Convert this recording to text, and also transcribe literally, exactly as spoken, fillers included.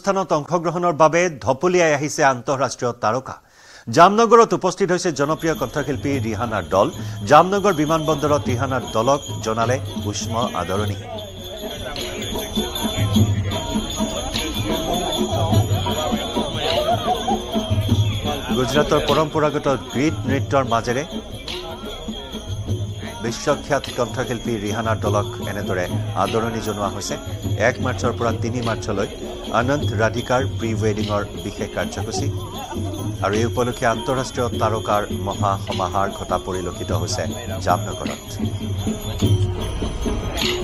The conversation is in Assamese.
অনুষ্ঠানত অংশগ্ৰহণৰ বাবে ধপলিয়াই আহিছে আন্তঃৰাষ্ট্ৰীয় তাৰকা জামনগৰত উপস্থিত হৈছে জনপ্ৰিয় কণ্ঠশিল্পী ৰিহানাৰ দল জামনগৰ বিমানবন্দৰত ৰিহানাৰ দলক জনালে উষ্ম আদৰণি গুজৰাটৰ পৰম্পৰাগত গীত নৃত্যৰ মাজেৰে বিশ্বখ্যাত কণ্ঠশিল্পী ৰিহানাৰ দলক এনেদৰে আদৰণি জনোৱা হৈছে এক মাৰ্চৰ পৰা তিনি মাৰ্চলৈ অনন্ত ৰাধিকাৰ প্ৰি ৱেডিঙৰ বিশেষ কাৰ্যসূচী আৰু এই উপলক্ষে আন্তঃৰাষ্ট্ৰীয় তাৰকাৰ মহা সমাহাৰ ঘটা পৰিলক্ষিত হৈছে জামনগৰত